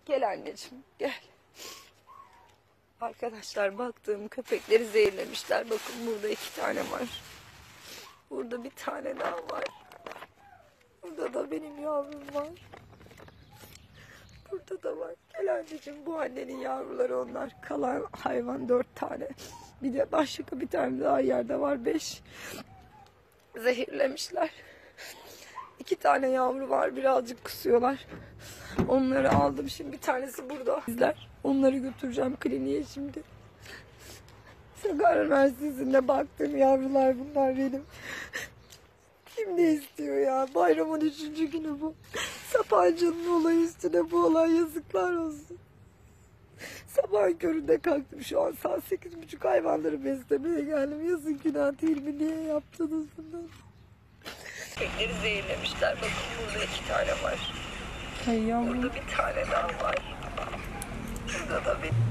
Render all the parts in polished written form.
Gel anneciğim, gel. Arkadaşlar baktığım köpekleri zehirlemişler. Bakın burada 2 tane var. Burada bir tane daha var. Burada da benim yavrum var. Burada da var. Gel anneciğim, bu annenin yavruları onlar. Kalan hayvan 4 tane. Bir de başka bir tane daha yerde var, 5. Zehirlemişler. 2 tane yavru var, birazcık kusuyorlar. Onları aldım şimdi, bir tanesi burada. Onları götüreceğim kliniğe şimdi. Sakarya Üniversitesi'nde baktığım yavrular bunlar benim. Kim ne istiyor ya? Bayramın 3. günü bu. Sapanca'nın olayı üstüne bu olay, yazıklar olsun. Sabah köründe kalktım, şu an saat 8.30, hayvanları beslemeye geldim. Yazık, günah değil mi? Niye yaptınız bunları? Köpekleri zehirlemişler. Bakın burada 2 tane var. Burada bir tane daha var. Burada da bir...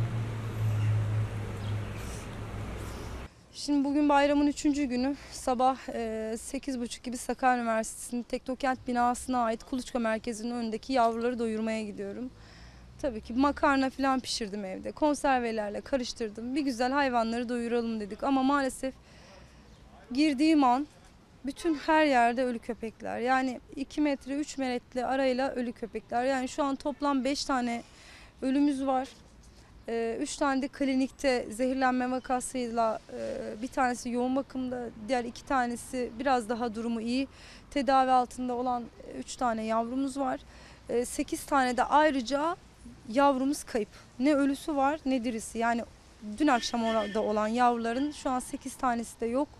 Şimdi bugün bayramın 3. günü. Sabah 8.30 gibi Sakarya Üniversitesi'nin Teknokent binasına ait Kuluçka Merkezi'nin önündeki yavruları doyurmaya gidiyorum. Tabii ki makarna falan pişirdim evde. Konservelerle karıştırdım. Bir güzel hayvanları doyuralım dedik. Ama maalesef girdiğim an bütün her yerde ölü köpekler. Yani 2 metre 3 metre arayla ölü köpekler. Yani şu an toplam 5 tane ölümüz var. 3 tane de klinikte zehirlenme vakasıyla, bir tanesi yoğun bakımda, diğer 2 tanesi biraz daha durumu iyi. Tedavi altında olan 3 tane yavrumuz var. 8 tane de ayrıca yavrumuz kayıp. Ne ölüsü var ne dirisi. Yani dün akşam orada olan yavruların şu an 8 tanesi de yok.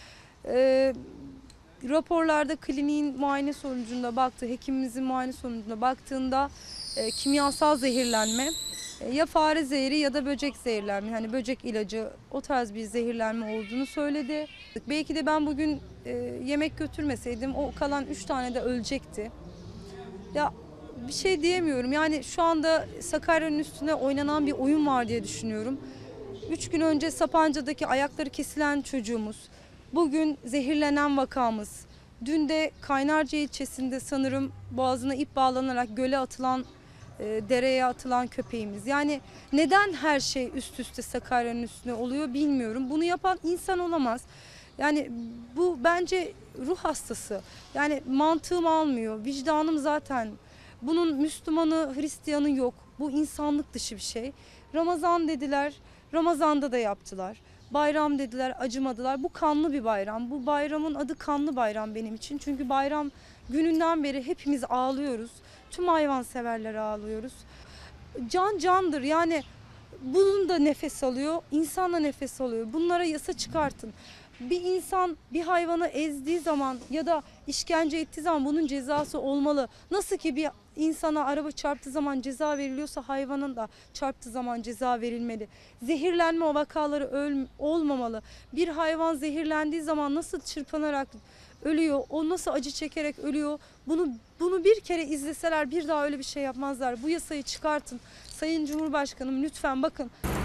Raporlarda kliniğin muayene sonucunda baktığı, hekimimizin muayene sonucunda baktığında kimyasal zehirlenme, ya fare zehri ya da böcek zehirlenme, hani böcek ilacı, o tarz bir zehirlenme olduğunu söyledi. Belki de ben bugün yemek götürmeseydim o kalan 3 tane de ölecekti. Ya bir şey diyemiyorum, yani şu anda Sakarya'nın üstüne oynanan bir oyun var diye düşünüyorum. 3 gün önce Sapanca'daki ayakları kesilen çocuğumuz, bugün zehirlenen vakamız, dün de Kaynarca ilçesinde sanırım boğazına ip bağlanarak göle atılan, dereye atılan köpeğimiz. Yani neden her şey üst üste Sakarya'nın üstüne oluyor bilmiyorum. Bunu yapan insan olamaz. Yani bu bence ruh hastası. Yani mantığım almıyor, vicdanım zaten. Bunun Müslümanı, Hristiyanı yok. Bu insanlık dışı bir şey. Ramazan dediler, Ramazan'da da yaptılar. Bayram dediler, acımadılar. Bu kanlı bir bayram. Bu bayramın adı kanlı bayram benim için. Çünkü bayram gününden beri hepimiz ağlıyoruz. Tüm hayvanseverler ağlıyoruz. Can candır, yani bunun da nefes alıyor, insan da nefes alıyor. Bunlara yasa çıkartın. Bir insan bir hayvanı ezdiği zaman ya da işkence ettiği zaman bunun cezası olmalı. Nasıl ki bir insana araba çarptığı zaman ceza veriliyorsa hayvanın da çarptığı zaman ceza verilmeli. Zehirlenme vakaları olmamalı. Bir hayvan zehirlendiği zaman nasıl çırpınarak ölüyor, o nasıl acı çekerek ölüyor, bunu bir kere izleseler bir daha öyle bir şey yapmazlar. Bu yasayı çıkartın. Sayın Cumhurbaşkanım, lütfen bakın.